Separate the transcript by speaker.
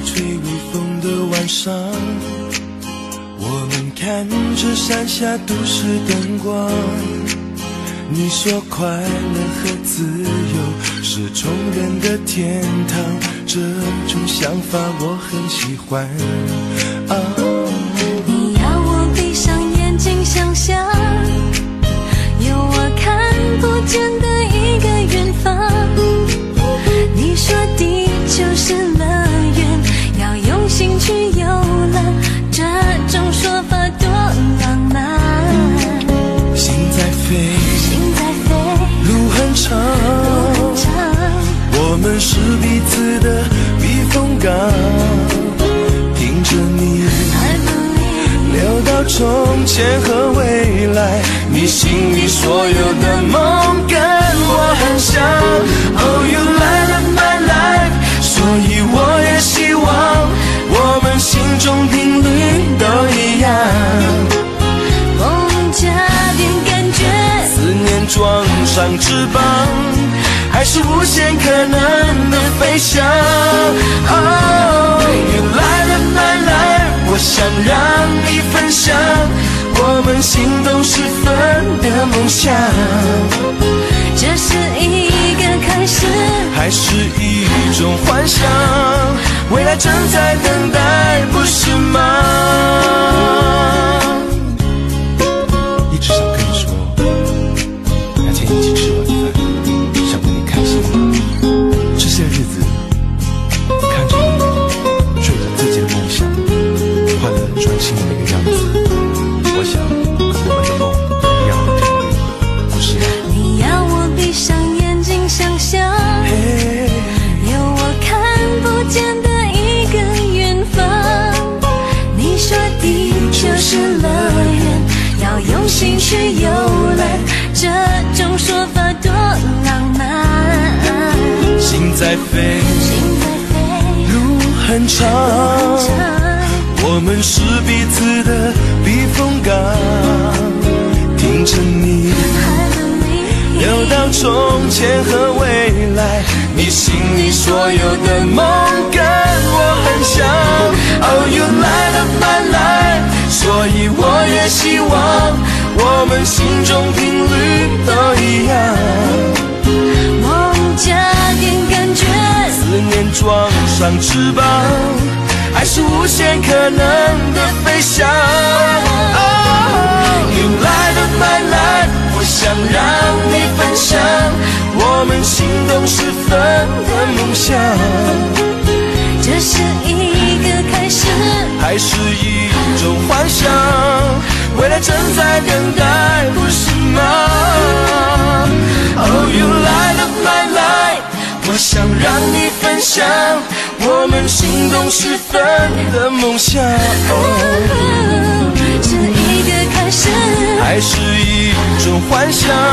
Speaker 1: 吹微风的晚上，我们看着山下都市灯光。你说快乐和自由是穷人的天堂，这种想法我很喜欢啊。
Speaker 2: 你要我闭上眼睛想象，有我看不见的一个远方。你说地球是乐园，要用心去游览，这种说法多浪漫。
Speaker 1: 心在飞，路很长，我们是彼此的避风港。听着你聊到从前和未来，你心里所有的梦跟我很像。Oh, you light up my life， 所以我也希望我们心中频率都一样。
Speaker 2: 梦加点感觉，
Speaker 1: 思念装上翅膀，还是无限可能的飞翔。Oh, you light up my life， 我想让你分享我们心动时分的梦想。
Speaker 2: 这是一个开始，
Speaker 1: 还是一种幻想？未来正在等待，不是吗？一直想跟你说，那天一起吃晚饭，想问你开心吗？这些日子，看着你追着自己的梦想，快乐专心的那个样子，我想我们的梦一样的频率，不是吗？
Speaker 2: 你要我闭上眼睛想象，有我看不见的一个远方。你说地球是乐园，要用心去游览，这种说法多浪漫。
Speaker 1: 心在飞，路很长，我们是彼此的避风港。听着你聊到从前和未来，你心里所有的梦跟我很像。Oh, you light up my life， 所以我也希望我们心中频率都一样。
Speaker 2: 梦加点感觉，
Speaker 1: 思念装上翅膀，还是无限可能的飞翔。Oh, you light up my life， 我想让你分享我们心动时分的梦想。
Speaker 2: 这是一个开始，
Speaker 1: 还是一种幻想？未来正在等待，不是吗？ Oh, you light up my life， 我想让你分享我们心动时分的梦想。
Speaker 2: 是一个开始，
Speaker 1: 还是一种幻想？